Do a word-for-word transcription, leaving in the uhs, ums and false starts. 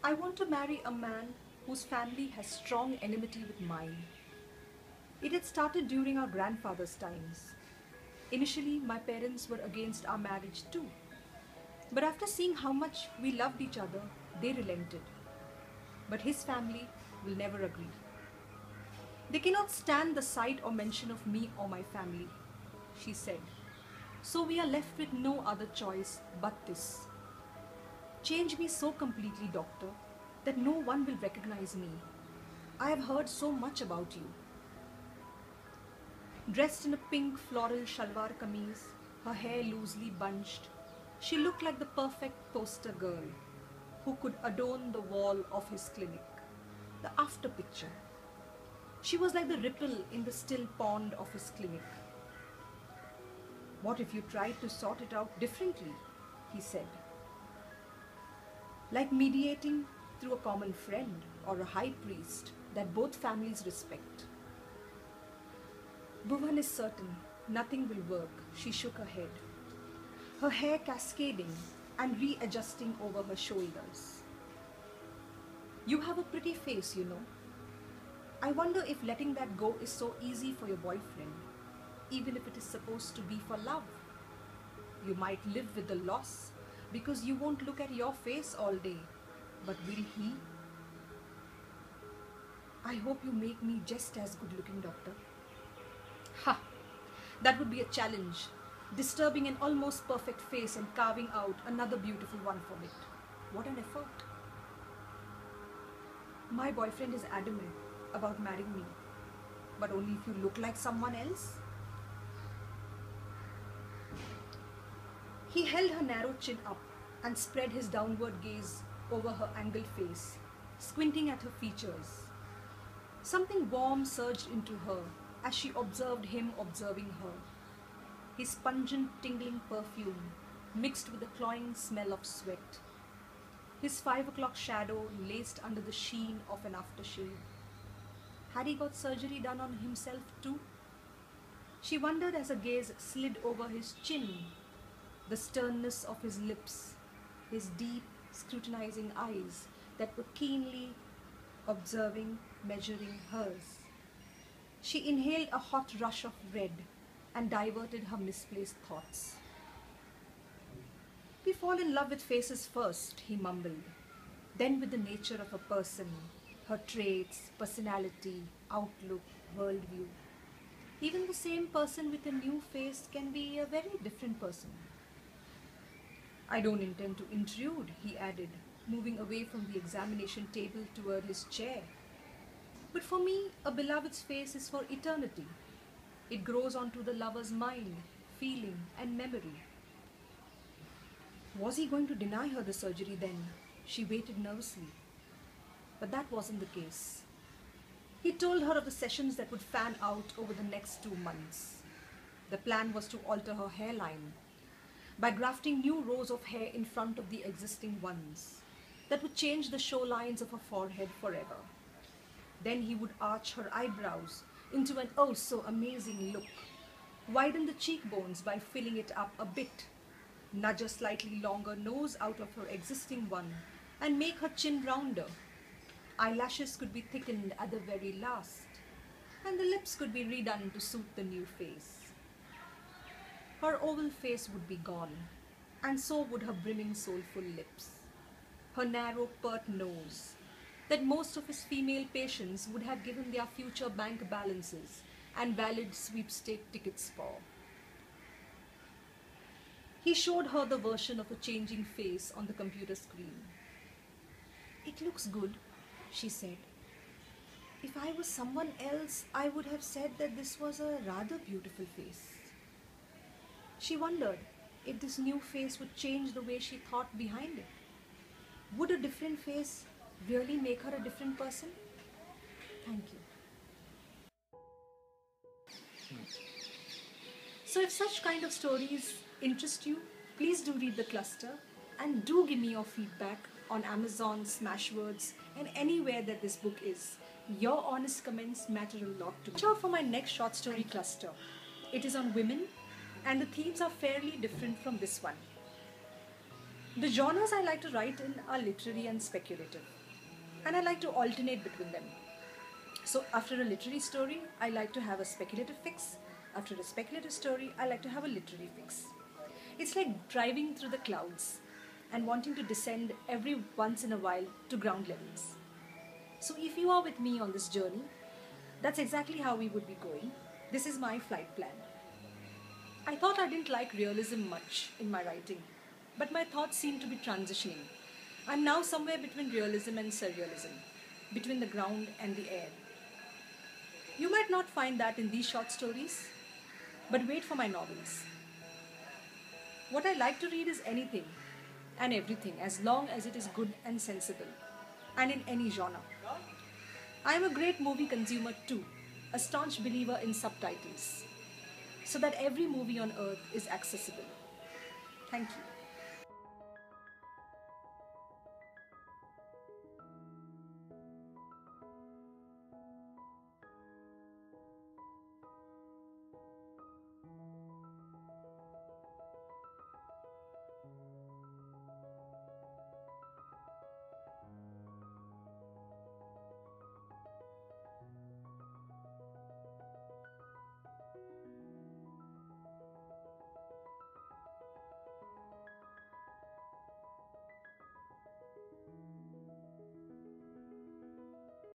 I want to marry a man whose family has strong enmity with mine. It had started during our grandfather's times. Initially, my parents were against our marriage too. But after seeing how much we loved each other, they relented. But his family will never agree. They cannot stand the sight or mention of me or my family, she said. So we are left with no other choice but this. Change me so completely, doctor, that no one will recognize me. I have heard so much about you. Dressed in a pink floral shalwar kameez, her hair loosely bunched, she looked like the perfect poster girl who could adorn the wall of his clinic, the after picture. She was like the ripple in the still pond of his clinic. What if you tried to sort it out differently? He said. Like mediating through a common friend or a high priest that both families respect. Bhuvan is certain nothing will work, she shook her head, her hair cascading and readjusting over her shoulders. You have a pretty face, you know. I wonder if letting that go is so easy for your boyfriend, even if it is supposed to be for love. You might live with the loss because you won't look at your face all day, but will he? I hope you make me just as good looking, doctor. Ha! That would be a challenge, disturbing an almost perfect face and carving out another beautiful one from it. What an effort. My boyfriend is adamant about marrying me, but only if you look like someone else. He held her narrow chin up and spread his downward gaze over her angled face, squinting at her features. Something warm surged into her as she observed him observing her. His pungent, tingling perfume mixed with the cloying smell of sweat. His five o'clock shadow laced under the sheen of an aftershave. Had he got surgery done on himself too? She wondered as her gaze slid over his chin, the sternness of his lips, his deep, scrutinizing eyes that were keenly observing, measuring hers. She inhaled a hot rush of red and diverted her misplaced thoughts. We fall in love with faces first, he mumbled, then with the nature of a person, her traits, personality, outlook, worldview. Even the same person with a new face can be a very different person. I don't intend to intrude, he added, moving away from the examination table toward his chair. But for me, a beloved's face is for eternity. It grows onto the lover's mind, feeling, and memory. Was he going to deny her the surgery then? She waited nervously. But that wasn't the case. He told her of the sessions that would fan out over the next two months. The plan was to alter her hairline by grafting new rows of hair in front of the existing ones that would change the show lines of her forehead forever. Then he would arch her eyebrows into an oh so amazing look, widen the cheekbones by filling it up a bit, nudge a slightly longer nose out of her existing one, and make her chin rounder. Eyelashes could be thickened at the very last, and the lips could be redone to suit the new face. Her oval face would be gone, and so would her brimming soulful lips. Her narrow, pert nose, that most of his female patients would have given their future bank balances and valid sweepstake tickets for. He showed her the version of a changing face on the computer screen. It looks good, she said. If I was someone else, I would have said that this was a rather beautiful face. She wondered if this new face would change the way she thought behind it. Would a different face really make her a different person? Thank you. So if such kind of stories interest you, please do read The Cluster and do give me your feedback on Amazon, Smashwords, and anywhere that this book is. Your honest comments matter a lot to me. Watch out for my next short story cluster. It is on women and the themes are fairly different from this one. The genres I like to write in are literary and speculative. and I like to alternate between them. So after a literary story, I like to have a speculative fix. After a speculative story, I like to have a literary fix. It's like driving through the clouds and wanting to descend every once in a while to ground levels. So if you are with me on this journey, that's exactly how we would be going. This is my flight plan. I thought I didn't like realism much in my writing, but my thoughts seem to be transitioning. I'm now somewhere between realism and surrealism, between the ground and the air. You might not find that in these short stories, but wait for my novels. What I like to read is anything and everything as long as it is good and sensible, and in any genre. I am a great movie consumer too, a staunch believer in subtitles, so that every movie on earth is accessible. Thank you.